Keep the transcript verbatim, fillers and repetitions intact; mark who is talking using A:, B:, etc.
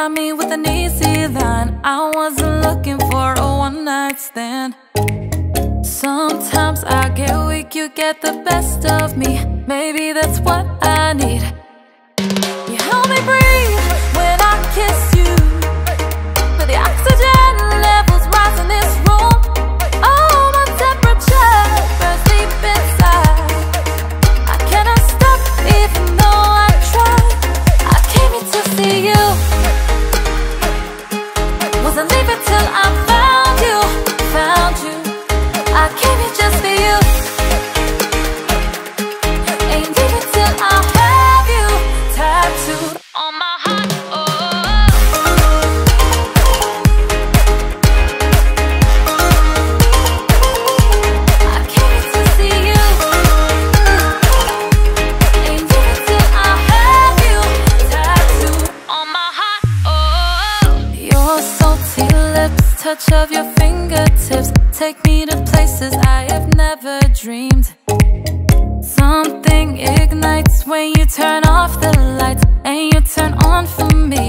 A: Got me with an easy line. I wasn't looking for a one-night stand. Sometimes I get weak, you get the best of me. Maybe that's what I need. You help me breathe when I kiss you, but the oxygen levels rise in this room. Oh, my temperature burns deep inside. I cannot stop even though I try. I came here to see you. Wasn't leaving till I found you, found you. I came here just for you. Ain't leaving till I have you tattooed on my heart. Touch of your fingertips take me to places I have never dreamed. Something ignites when you turn off the lights and you turn on for me.